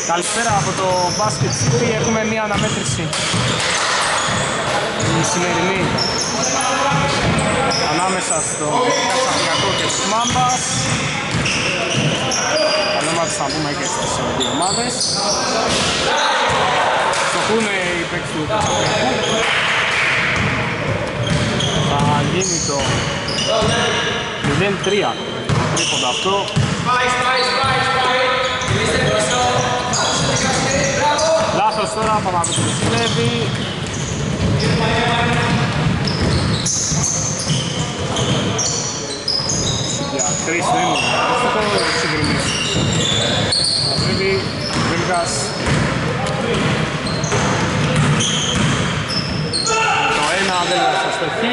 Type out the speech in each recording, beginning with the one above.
Καλησπέρα από το Basket City, έχουμε μία αναμέτρηση. Η σημερινή ανάμεσα στο Κασαπιακό και στους Μάμπας. Τα ονόματα θα πούμε και στις δύο ομάδες. Στοχούν οι παίκτες του Κασαπιακού. Θα γίνει το 0-3 τρίποντα αυτό. Λάθος τώρα, Παπαδόπουλος κλέβει. Για 3 δεν είναι, αυτό το συγκριμίσει. Βλέπει, Βίλγας. Το ένα Βίλγας θα στοχεί.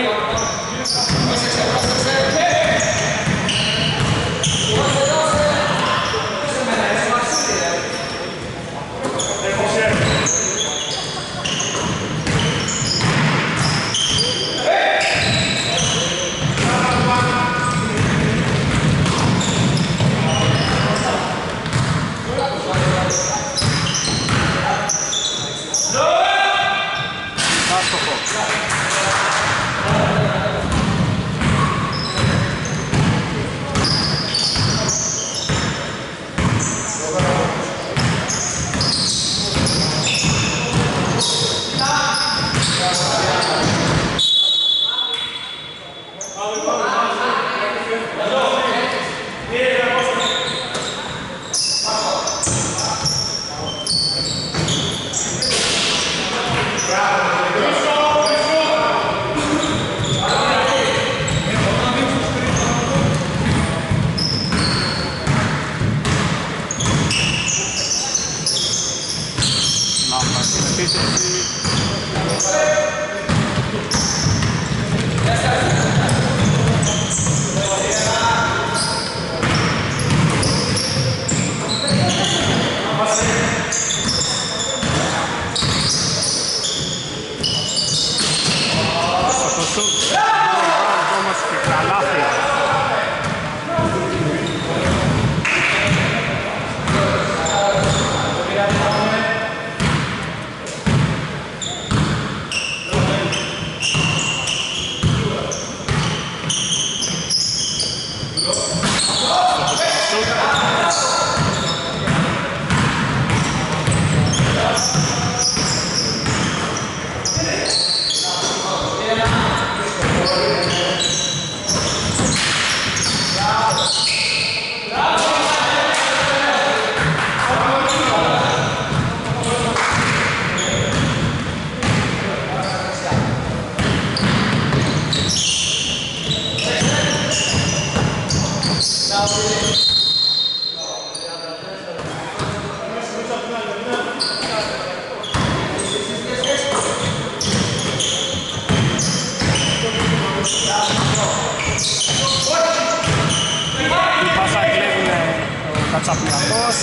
Κατσαπλιακός.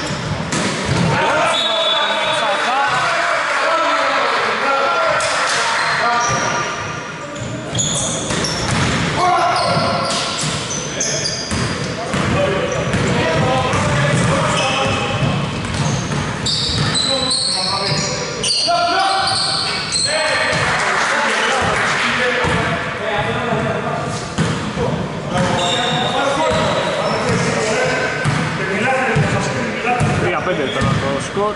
Σκοτ.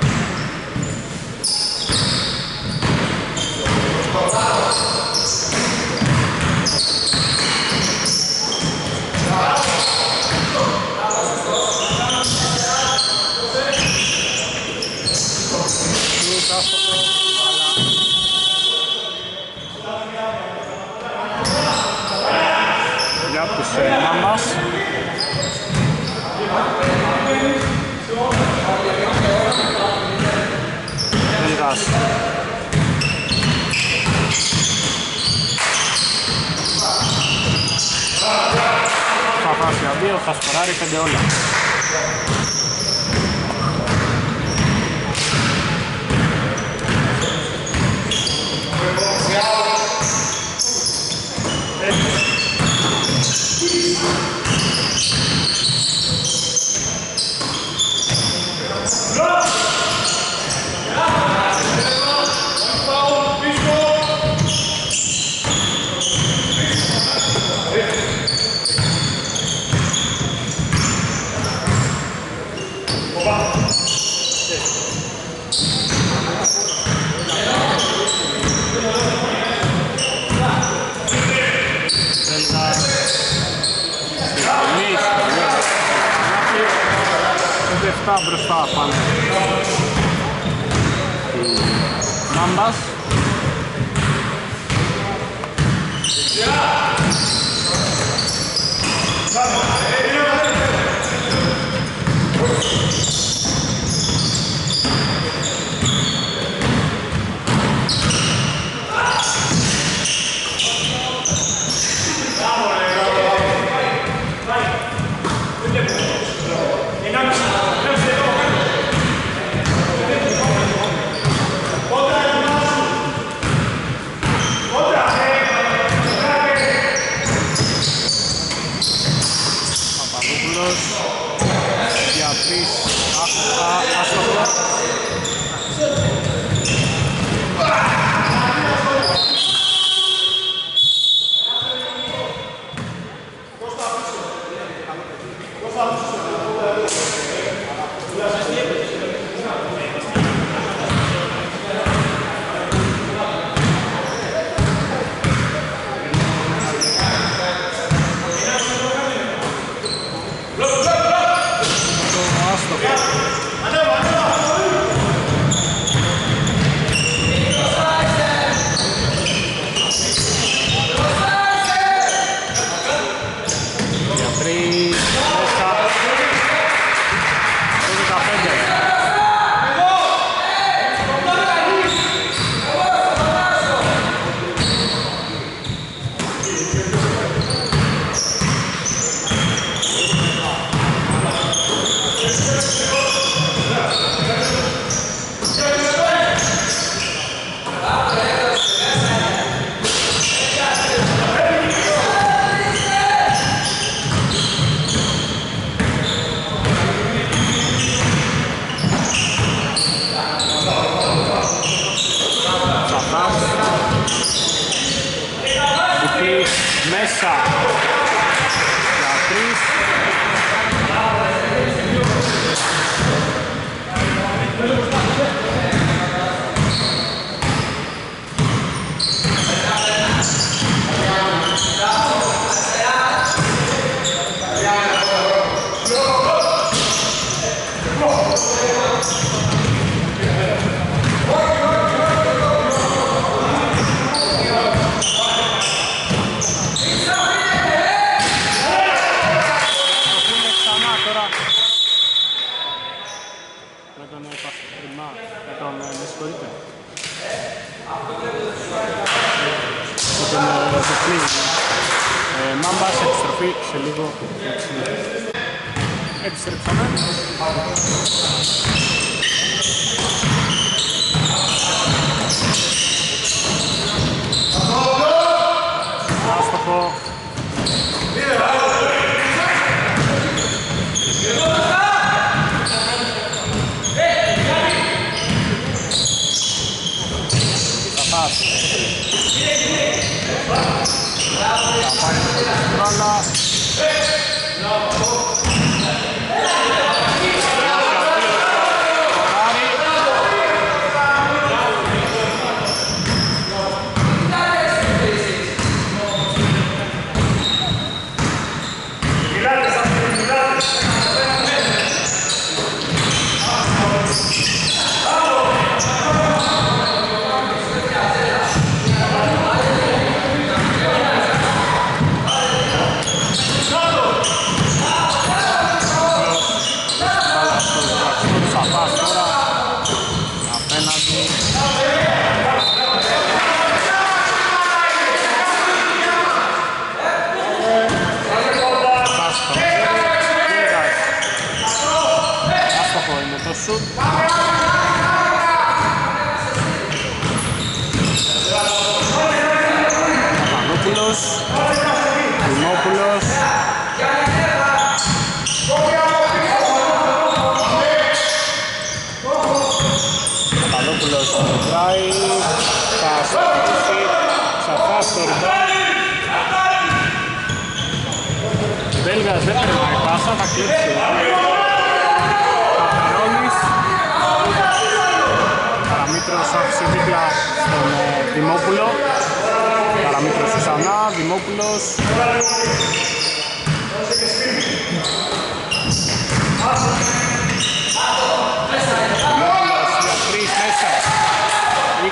Για τους Μάμπας. Βίλγας. Θα φάσει για 2, θα σκοράρει 5 όλα. Go! λεπτά μπροστά πάνε οι Μάμπας. Μέσα για τρεις. Μάμπας, επιστροφή σε λίγο. Επιστρέψαμε. Άστοχο. Παπανόπουλος, Δημόπουλος, Παπανόπουλος μετράει, θα σταματήσει, Σαφάς στο rebound. Βέλγας δεν περνάει πάσα, θα κλέψει. Παπερώνης, Καραμήτρος άφησε δίπλα στον Δημόπουλο. Καραμήτρος ξανά, Δημόπουλος.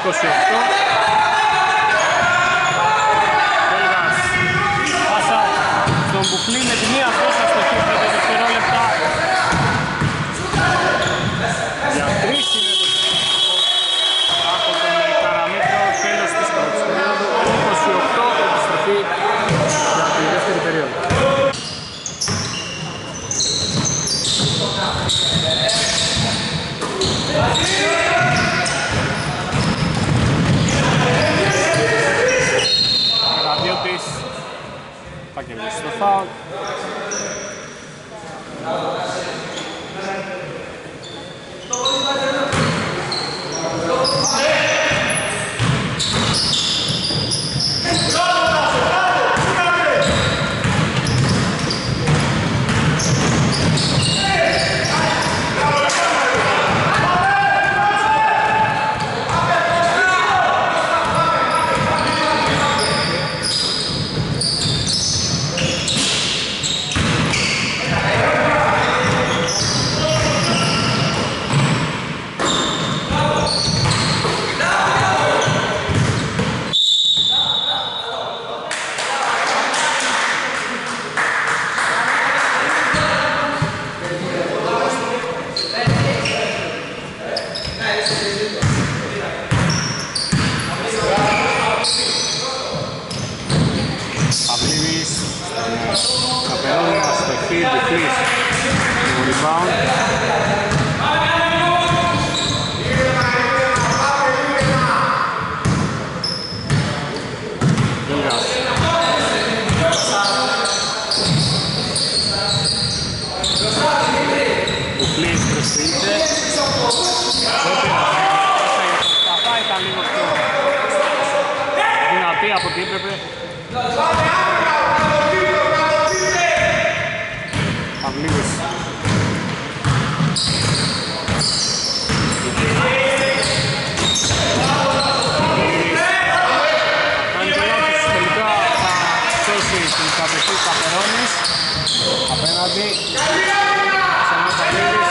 28. Βέλγας πάσα στον Μπουκλή με τη μία πόσα στο χέρι 5 δευτερόλεπτα. Για 3 είναι το από τον Καραμέτρο, τέλος της πρώτης περίοδου. 28 επιστροφή για τη δεύτερη περίοδο. Ραδιώτης θα κερδίσει το φάουλ. Από τι έπρεπε. Παυλίδης. Κάνει το λάθος, τελικά θα σώσει την κατοχή Καπερώνης απέναντι ξανά Παυλίδης.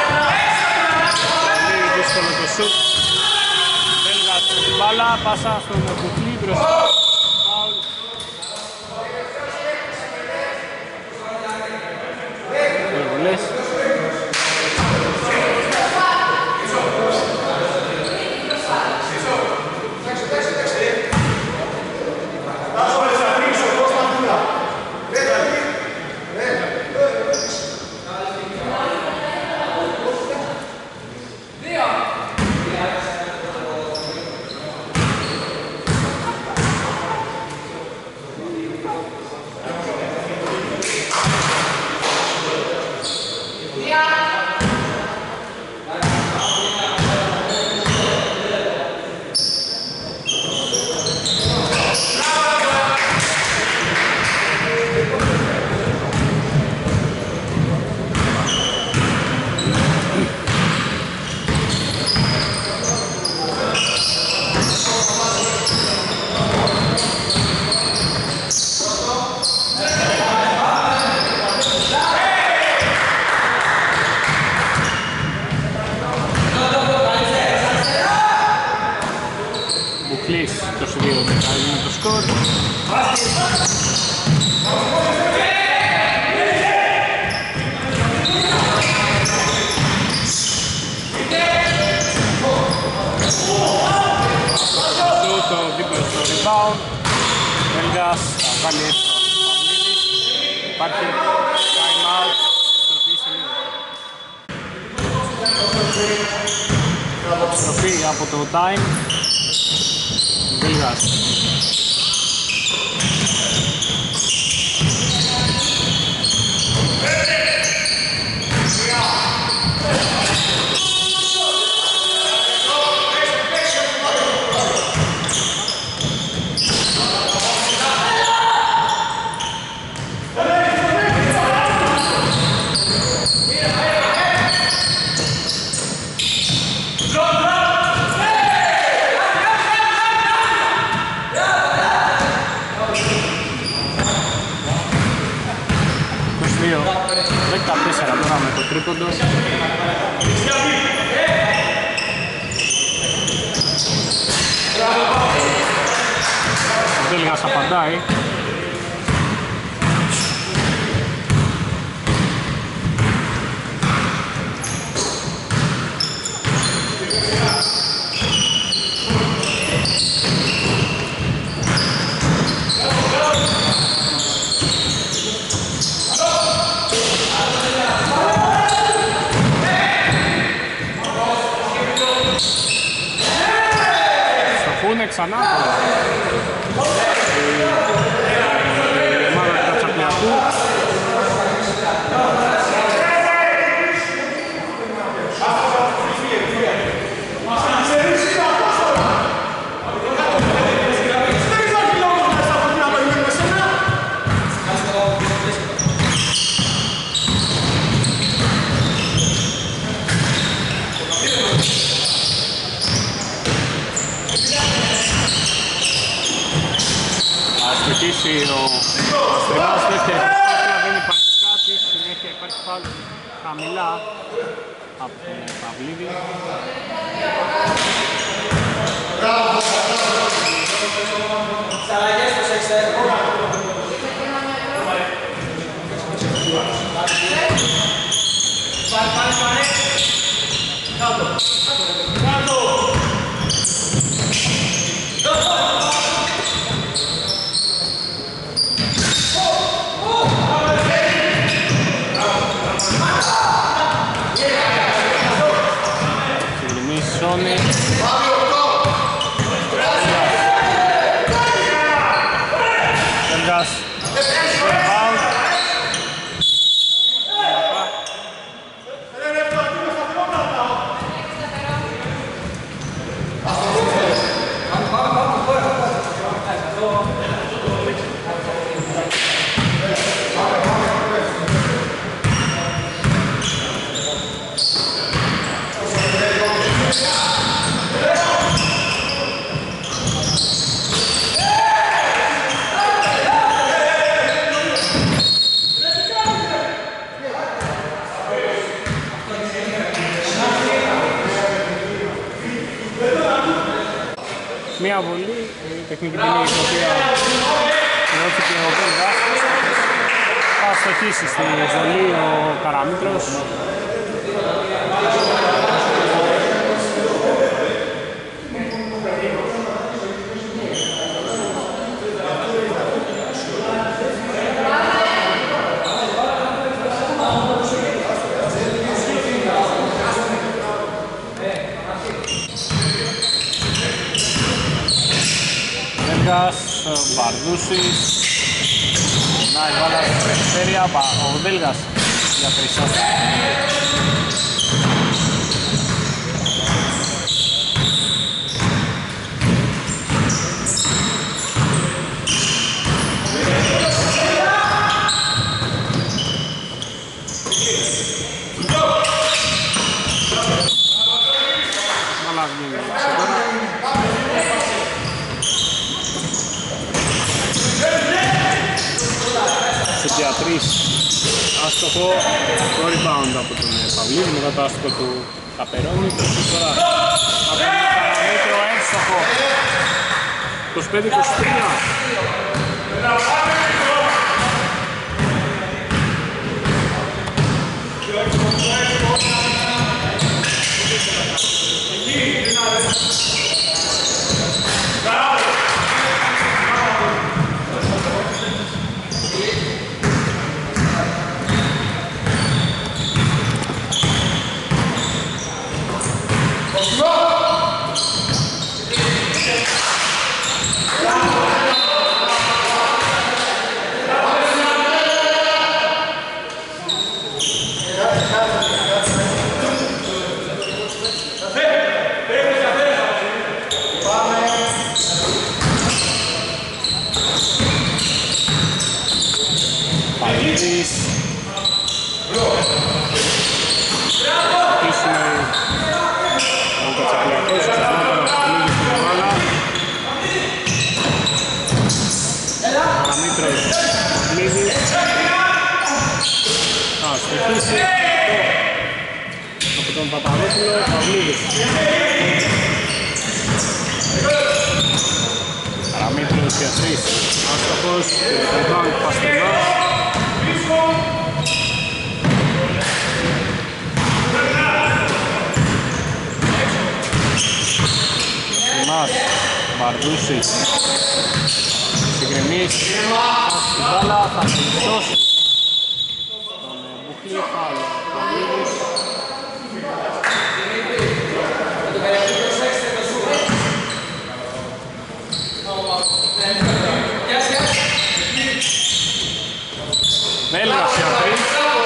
Πολύ δύσκολο το σουτ. Βέλγας με την μπάλα, πάσα στον Κουκλή μπροστά. Το σημείο με το σκορ. Το δίπλο στο rebound. Βέλγας θα βάλει έξω ο Παυλίδης. Υπάρχει time out. Στροφή σε λίγο. Στροφή από το time. Βέλγας. ριμπαουντάει. Ξανά η ομάδα του Κατσαπλιακού. Ο Στριμάς δεύτερη προσπάθεια, δεν υπάρχει κάτι, συνέχεια υπάρχει φάουλ χαμηλά από τον Παυλίδη. Σόνι Σεργάς μία βολή, η τεχνική ποινή η οποία δόθηκε ο Βέλγας. Θα στοχίσει στη βολή ο Καραμήτρος. Μπαρδούσης, να η μπάλα στην περιφέρεια, ο Βέλγας για τρισός. Μπάλα βγαίνει ξεκόρα. Για 3 άστοχο, το rebound από τον Παυλίδη, μετά το άστοχο του Καπερώνη, το τώρα από τον Καραμήτρο εύστοχο 25-23. Rebound Παστρινάς. Παστρινάς, Μπαρδούσης, συγκριμής, πας στην μπάλα, θα την σώσει. Τον Μπουχλή, φάουλ, Παυλίδης. Βέλγας για τρεις.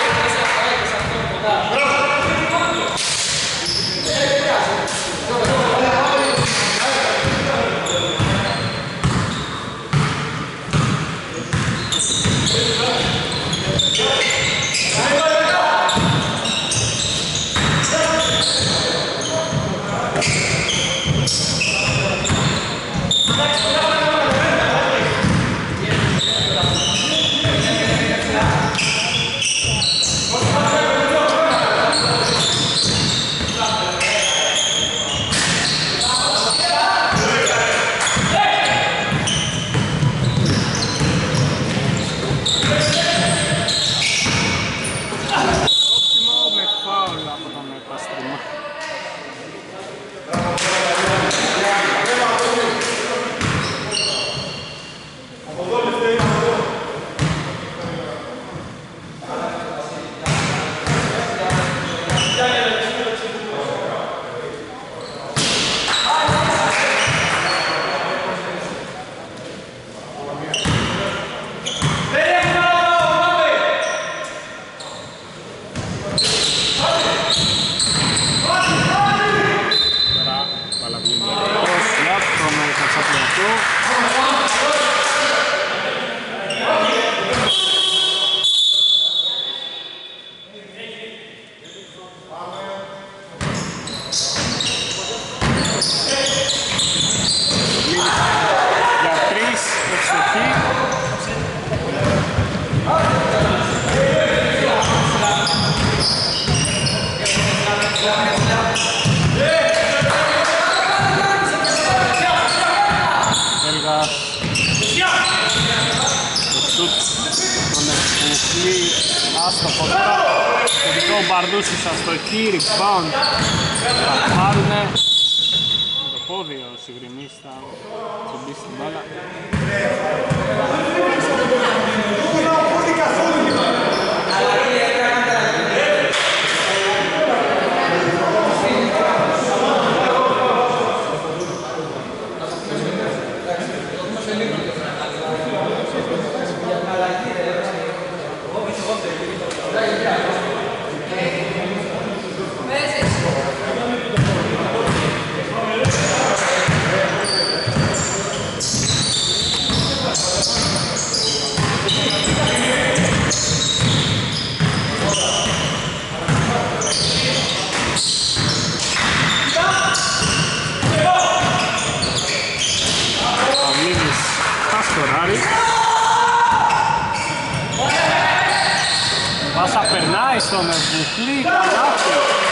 Μπαρδούσης αστοχή, rebound, θα πάρουνε με το πόδι ο Συγκριμής, θα τσιμπήσει την μπάλα. Πάσα περνάει στον Μπουχλή, καλάθι.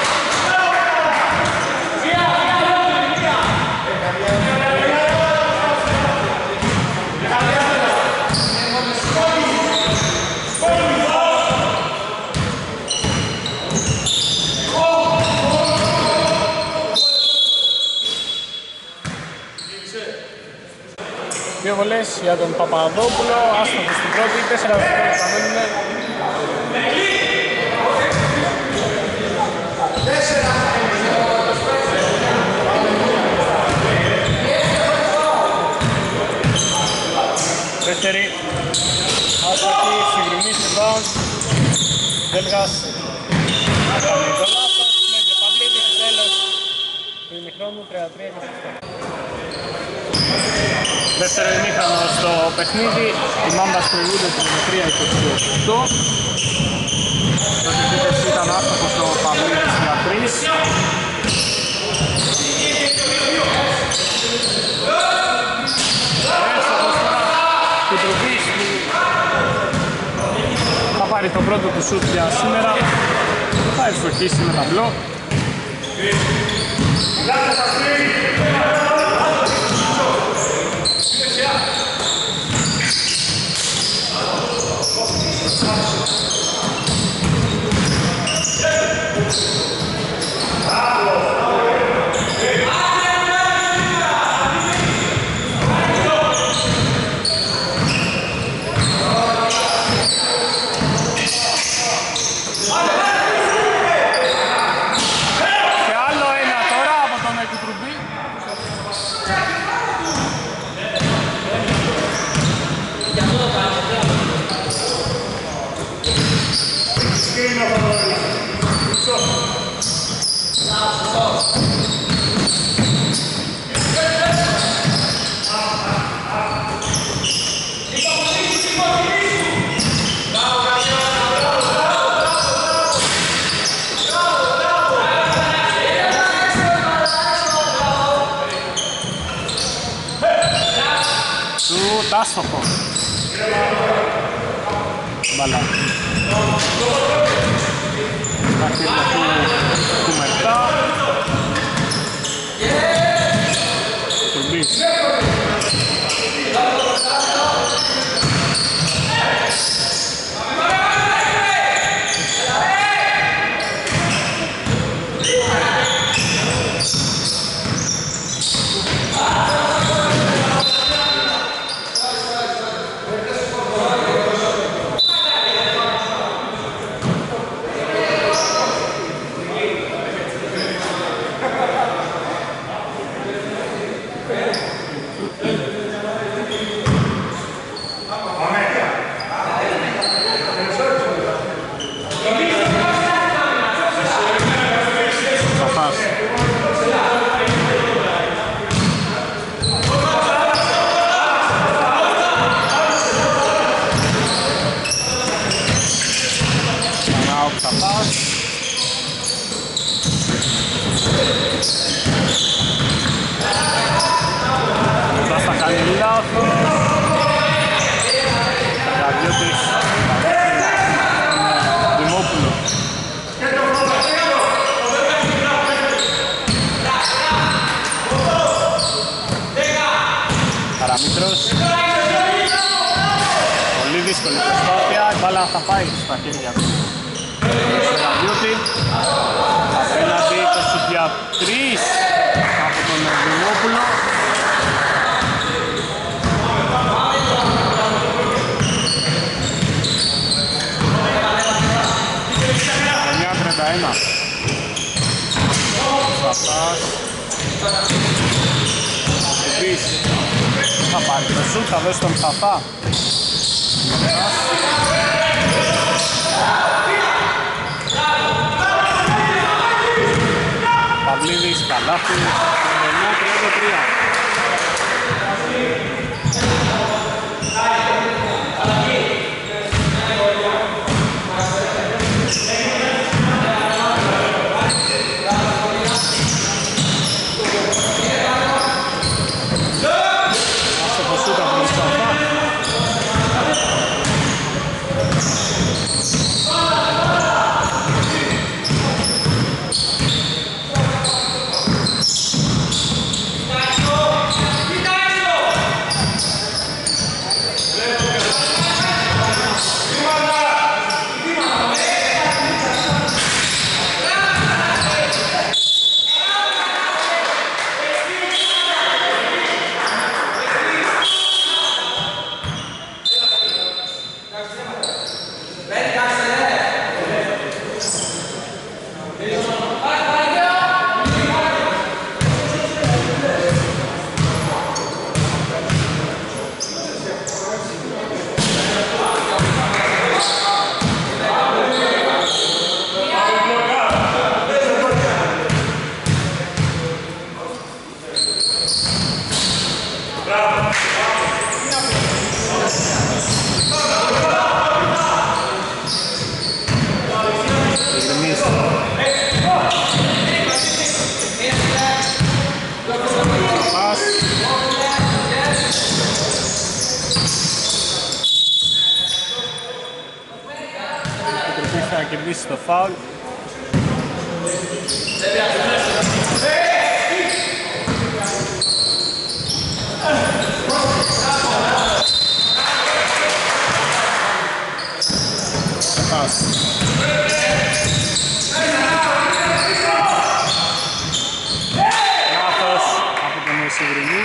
Δύο βολές για τον Παπαδόπουλο, άστοχος στην πρώτη, 4 δευτερόλεπτα μένουν. Δεύτερη, άστοχη, Συγκριμής, rebound, Βέλγας, κάνει το λάθος, κλέβει ο Παυλίδης, τέλος του ημιχρόνου, 33-28. Δεύτερο ημίχρονο στο παιχνίδι, οι Μάμπας προηγούνται 33-28. Πρώτη επίθεση ήταν άστοχος στο Παυλίδης για 3. Έστοχος τώρα του Τρουβής που θα πάρει το πρώτο του σουτ για σήμερα. Θα ευστοχίσει με ταμπλό. άστοχο. Μπαλά. Τα χέρια του Μερτά. Τουρμπής. Πολύ δύσκολη προσπάθεια, η μπάλα θα πάει στα χέρια του Καραμίωτη. Απέναντι το σουτ για 3 από τον Δημόπουλο. 9-31. Σαφάς. Επίσης θα πάρει το σουτ, θα δώσει τον Σαφά. Παυλίδης, καλάθι, 9-33. Θα κερδίσει το φάουλ. Λάθος από τον Σιγρινή.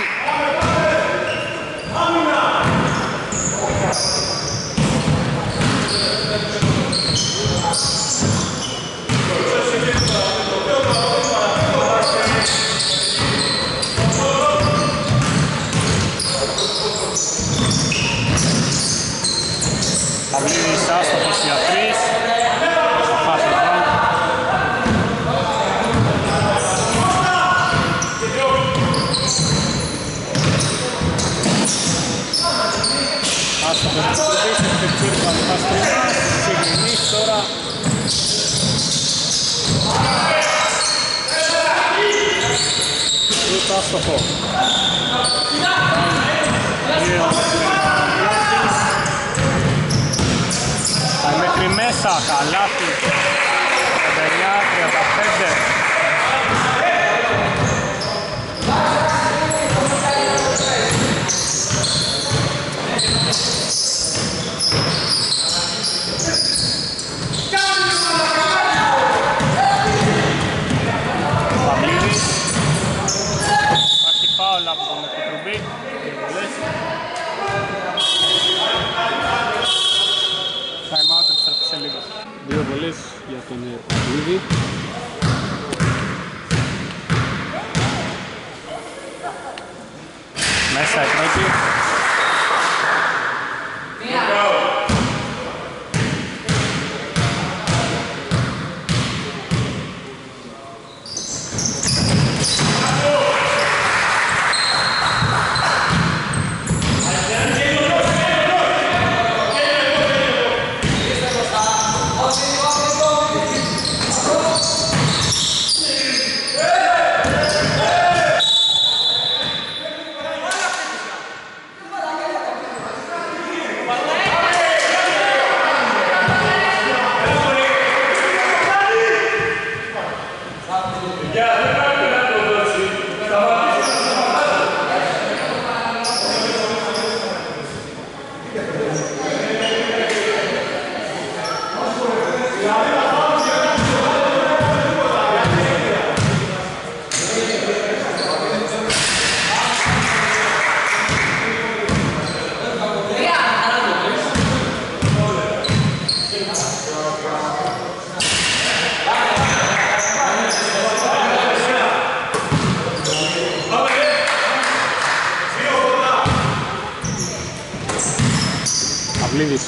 Παυλίδης άστοχος για 3. Θα φάσει το φάουλ. Άστοχος της Κουρδής, εκτεκτήρου θα το φάσει τρινά. Σιγρινής τώρα. Σουτ άστοχο. μέσα, καλάθι, 39-35. Παυλίδης, υπάρχει φάουλ από τον Κουτρουμπή, δύο βολές. Time out, επιστρέφει σε λίγο. Δύο βολές για τον Παυλίδη. Μέσα η πρώτη. Παυλίδης.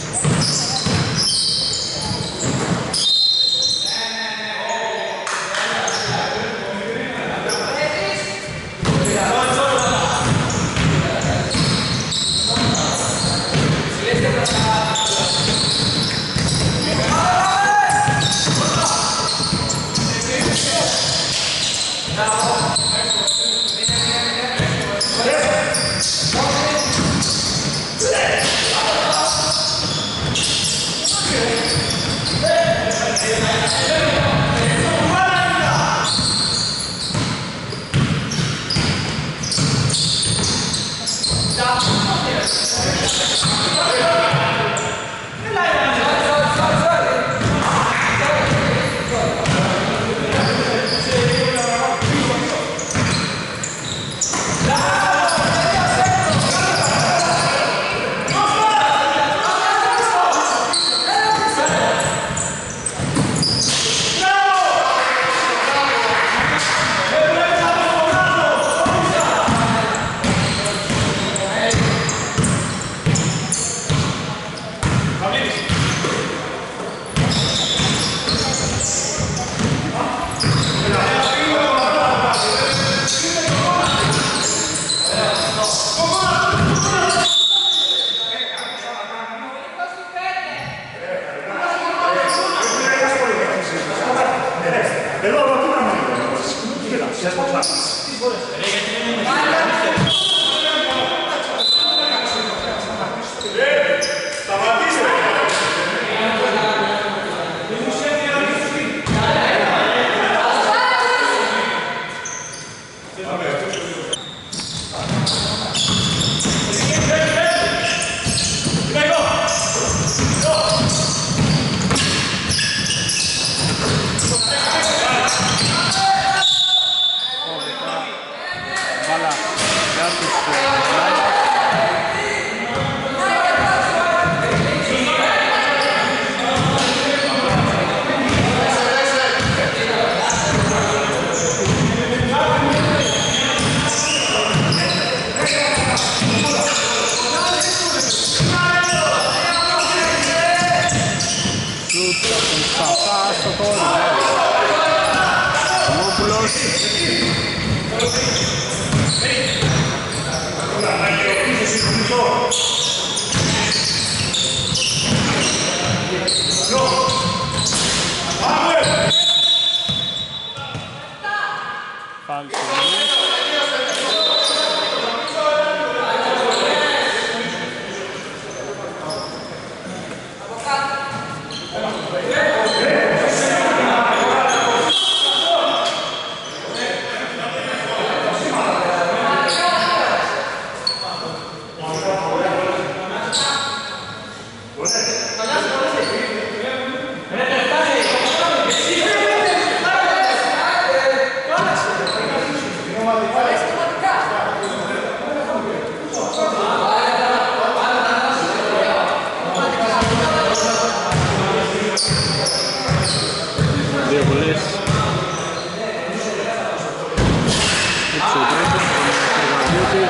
Καραδιώτη.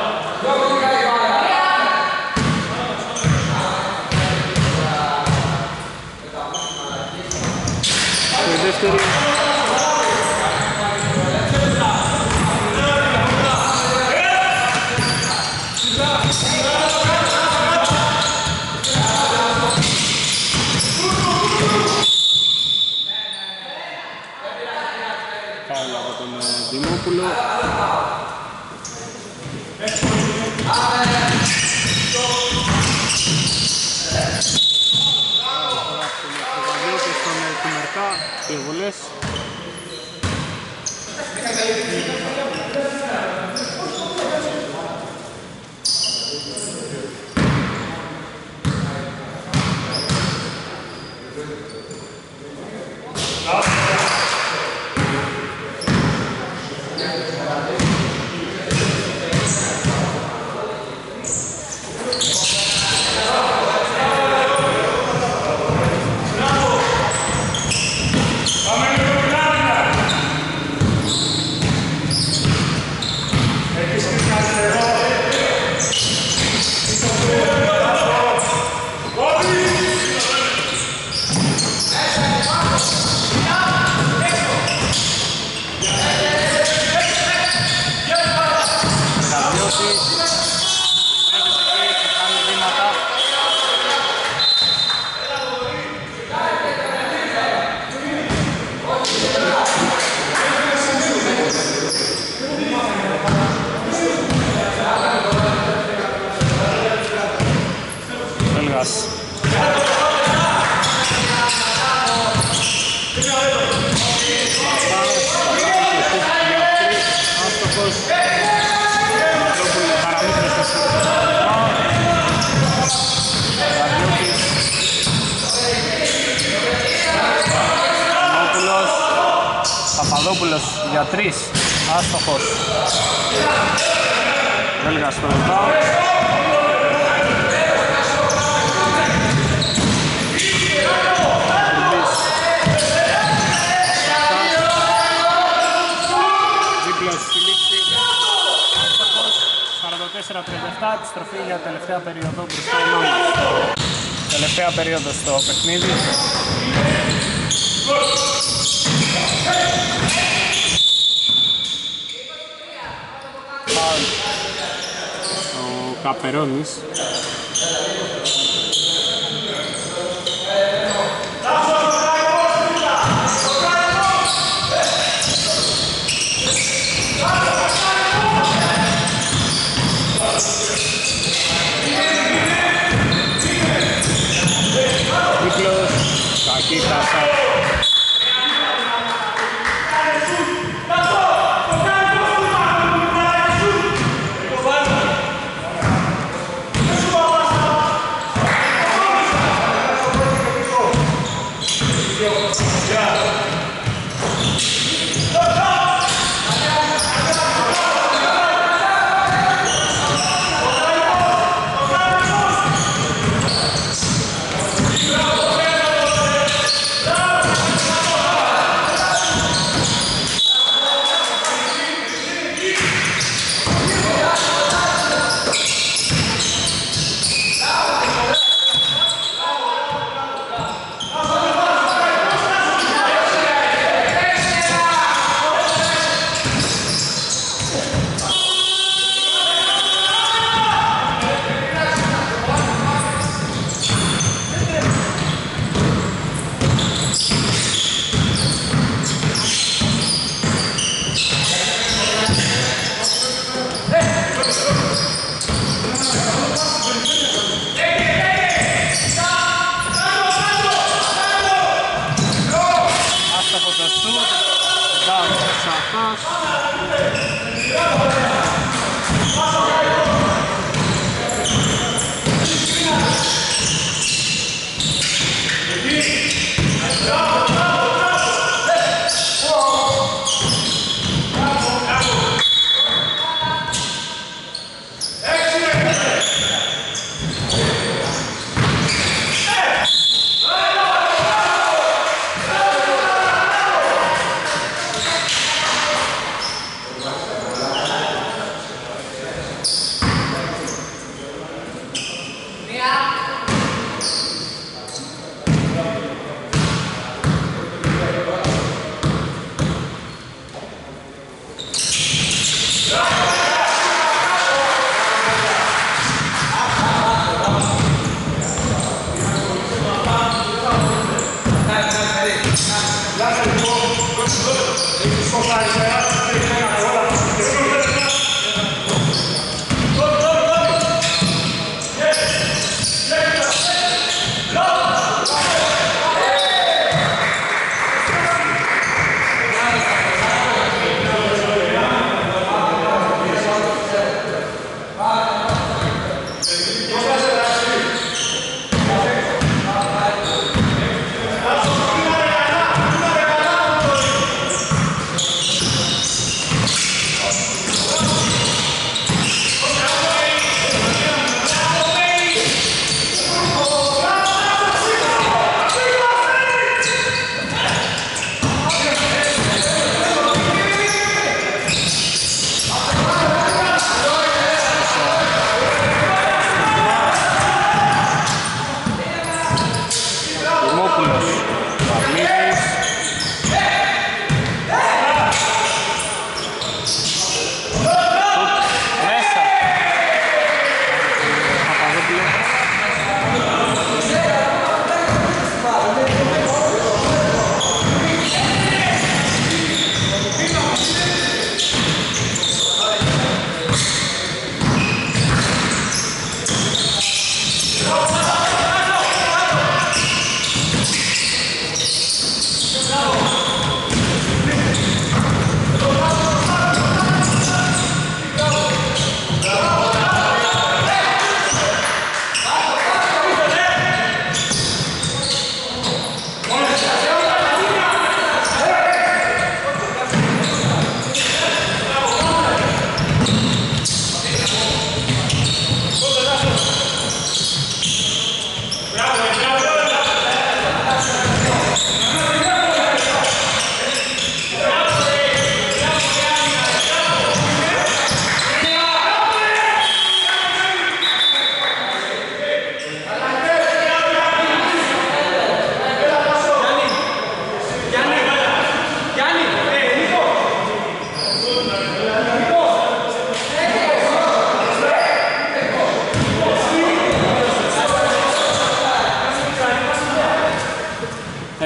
Το δεύτερο. Φάουλ από τον Δημόπουλο. Στον Τιμερκά, δύο βολές. Παπαδόπουλος για 3, άστοχος. Βέλγας στο rebound. Δίπλος στη λήξη. Άστοχος. 44-37, επιστροφή για τελευταία περίοδο μπροστά η Μάμας. Τελευταία περίοδο στο παιχνίδι. Ο Καπερώνης. Δίπλος, κακή πάσα.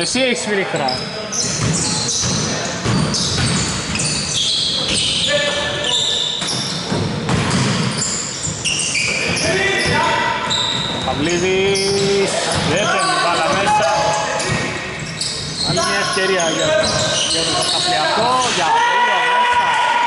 Εσύ έχεις φυρίχρα. Παυλίδης, δεν παίρνει μπάλα μέσα. Άλλη μια ευκαιρία για το Καπλιακό, για δύο μέσα.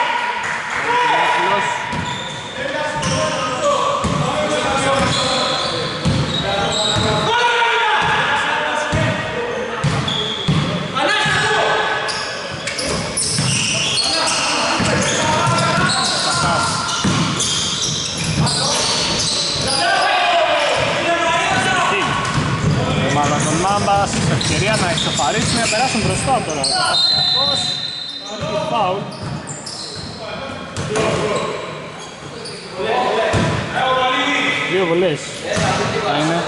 Μάμπας, ευκαιρία να εξοφαρίσουν, να περάσουν μπροστά τώρα. Καπλιακός, όχι φάουλ. Δύο βολές θα είναι.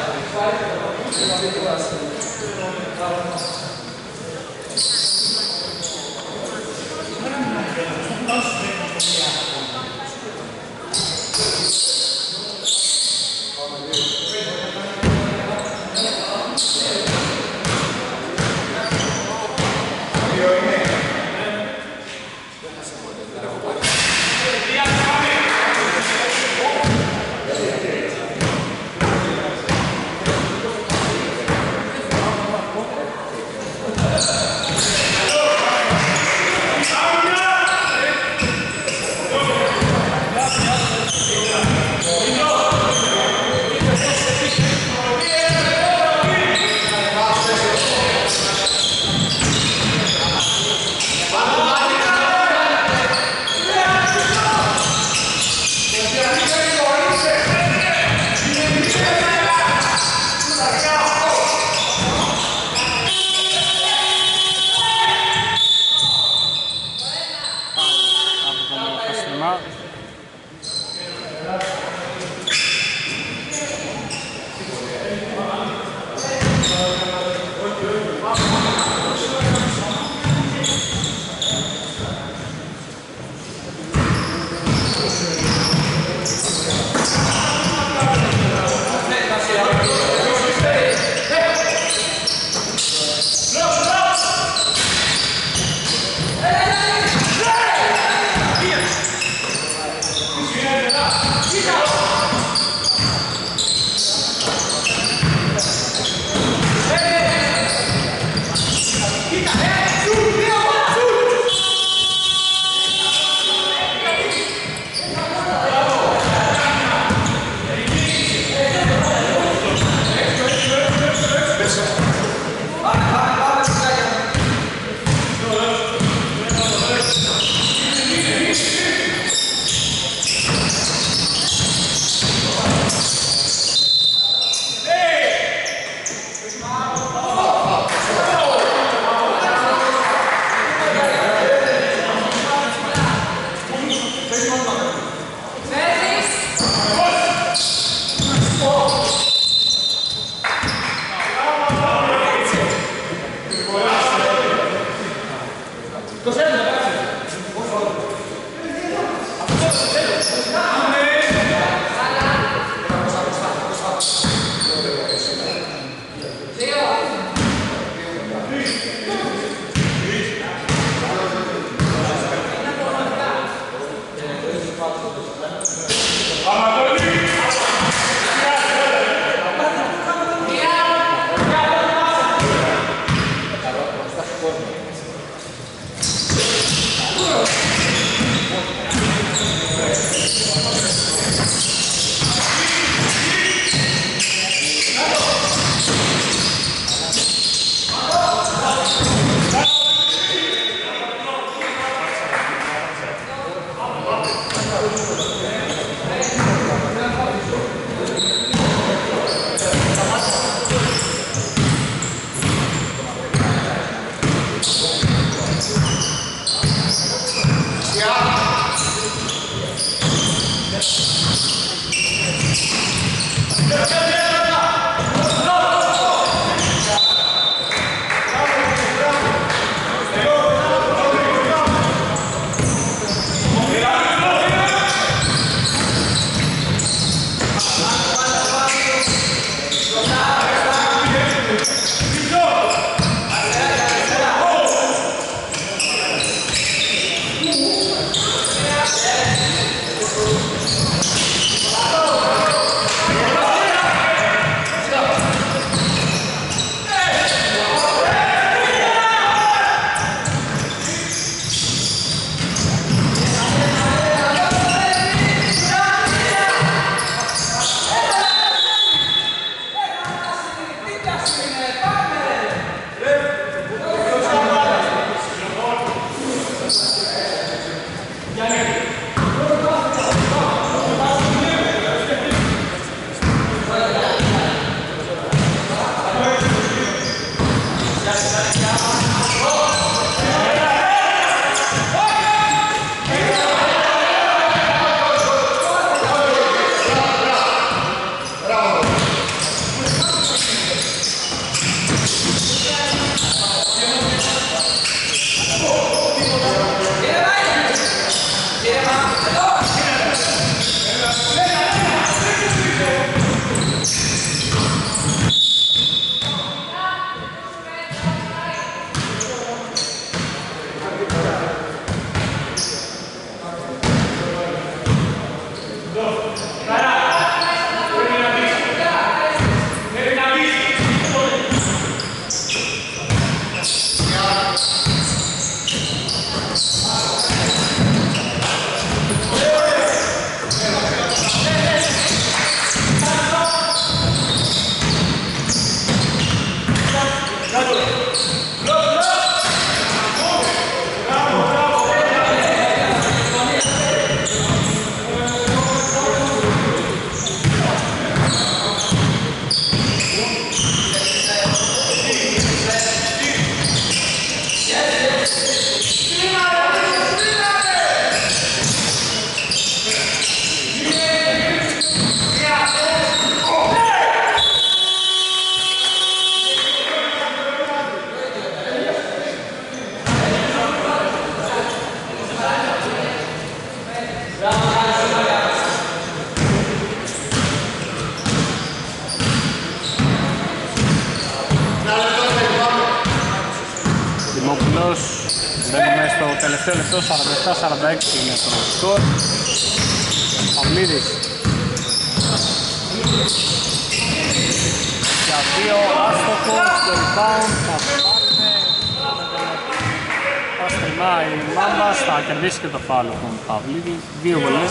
Δημόπουλος, μπαίνουμε στο τελευταίο λεπτό, 47-46 είναι το σκορ. Παυλίδης για 2 άστοχο, στο rebound θα πάρουμε. Θα στριμάει η Μάμπας, θα κερδίσει και το φάουλ από τον Παυλίδη, 2 βολές.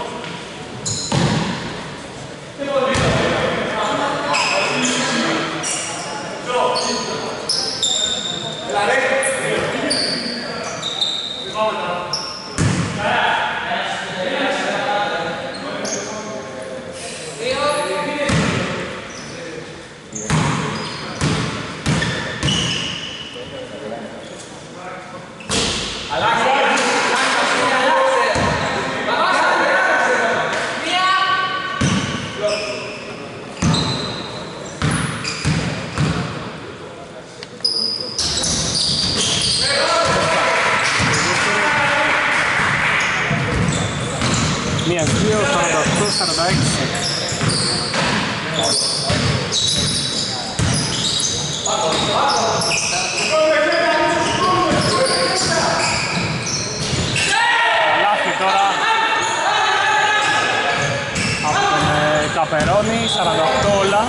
Μία, 2, 48-46. Λάθη τώρα από τον Καπερώνη, 48 όλα.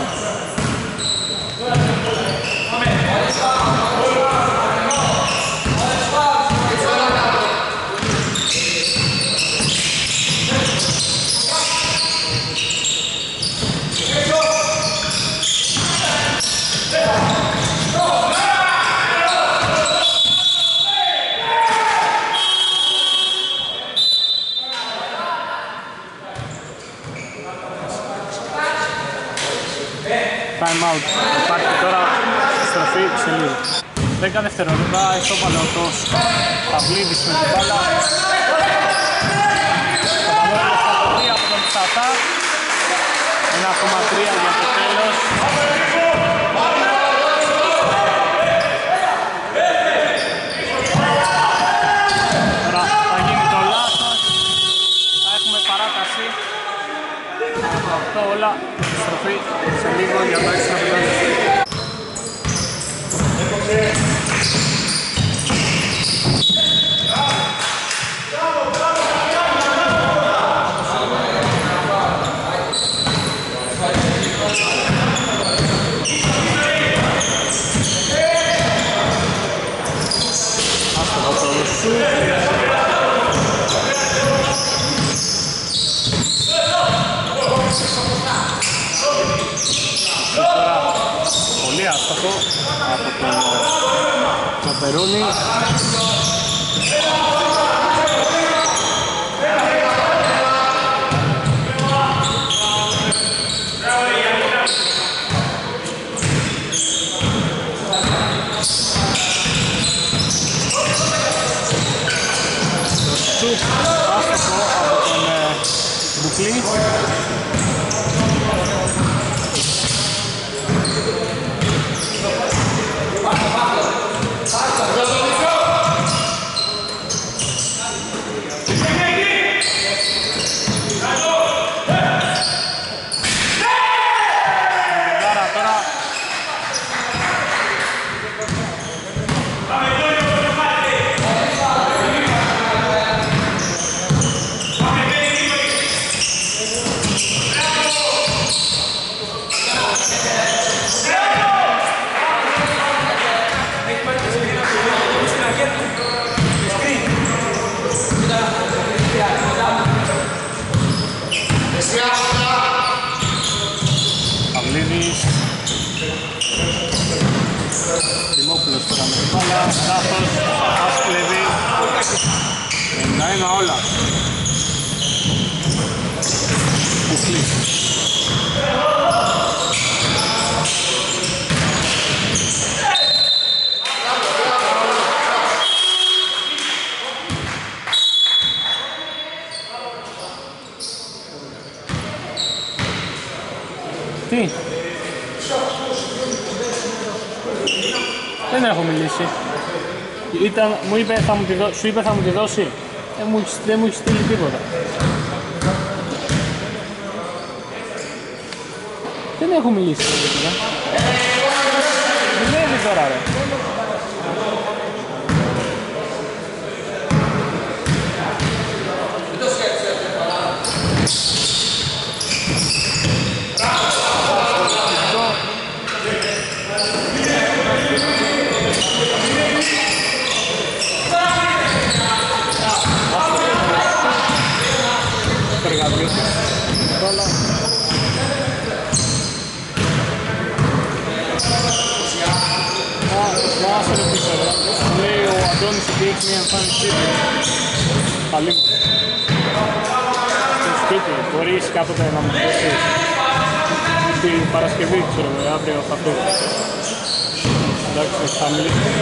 Time out. Υπάρχει τώρα στροφή σε λίγο. 10 δευτερόλεπτα, ισόπαλο το Παυλίδης με την μπάλα. Καταβόλος από τον Ψατά. 1,3 για το τέλος. Τώρα θα γίνει το λάθος. Θα έχουμε παράταση. 8 όλα. Στροφή σε λίγο για το έξτρα πλάνο. Πολύ άστοχο από τον Καπερώνη. Σουτ άστοχο από τον Μπουκλή. Παυλίδης. Δημόπουλος τώρα με την μπάλα. Λάθος. Ασκλεβή. 91 όλα. Κουφλής. Τι? Δεν έχω μιλήσει. Μου είπε, σου είπε θα μου τη δώσει. Δεν μου έχει στείλει τίποτα. δεν έχω μιλήσει. Δουλεύει τώρα ρε. Λέει ο Αντώνης ότι έχει μια εμφάνισή του. Καλή μου. Στο σπίτι, μπορείς κάποτε να μου δώσεις την Παρασκευή, ξέρω εγώ, αύριο θα φύγω. Εντάξει, θα μιλήσουμε.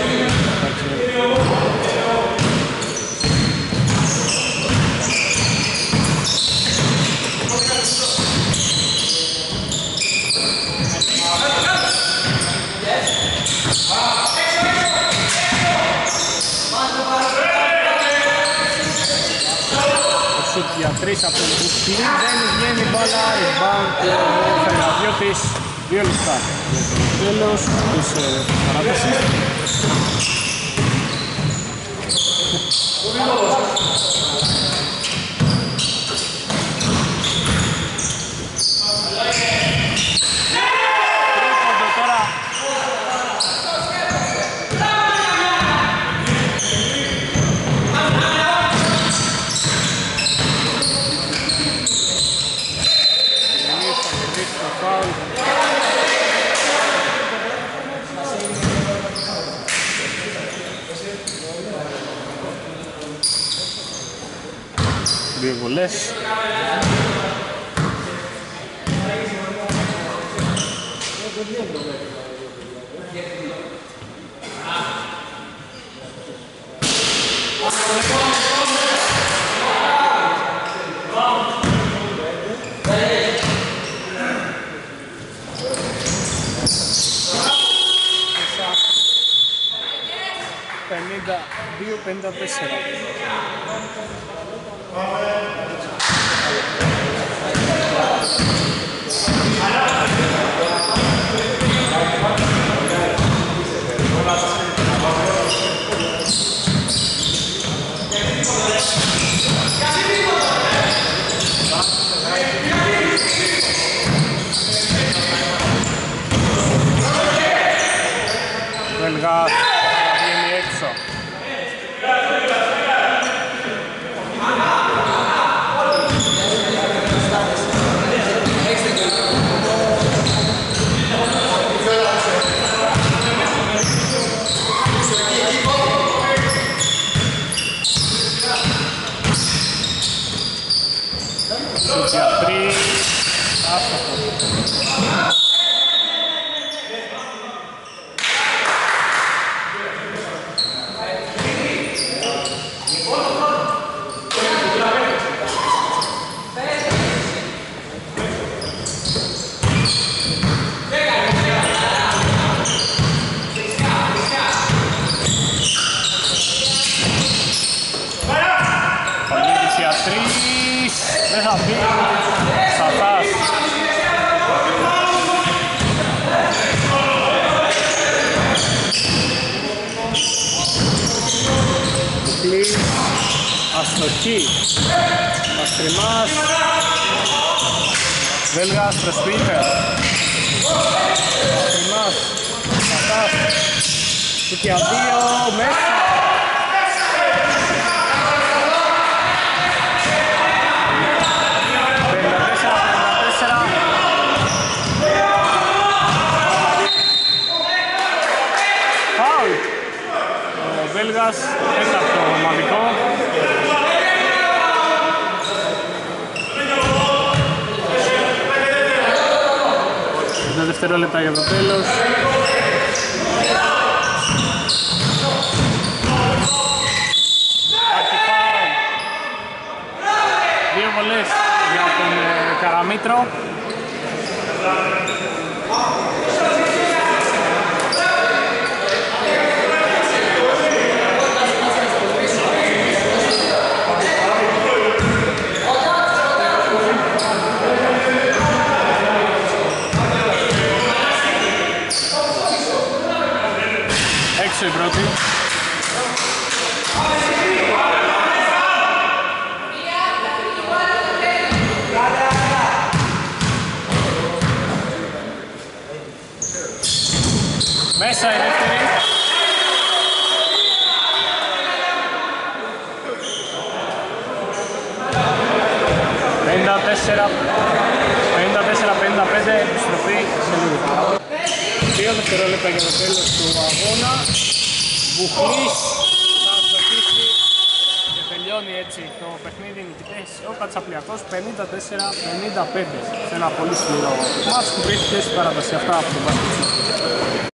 Για 3 από τον Μπουκλή, δεν βγαίνει μπάλα, rebound του Φεργαδιώτης, 2 λεπτά. Τέλος της παράτασης. Δύο βολές. Δύο 54. Βελγάς βγαίνει έξω. Δεν θα πει, Σατάς. Κουκλής, αστοχή, Παστριμάς, Βέλγας προσπίτε, Παστριμάς, Σατάς, και αδείο μέσα. Βέλγας, τέταρτο ομαδικό. Τα δευτερόλεπτα για το τέλος. Δύο βολές για τον Καραμήτρο. Μέσα η δεύτερη. «54-55» επιστροφή σε λίγο. 2 δευτερόλεπτα για το τέλος του αγώνα. Βουχλής θα στοχίσει και τελειώνει έτσι το παιχνίδι νικητές ο Κατσαπλιακός 54-55 σε ένα πολύ σκληρό μάτς που βρίσκεται στην παράταση. Αυτά από τον Πασχίτσο.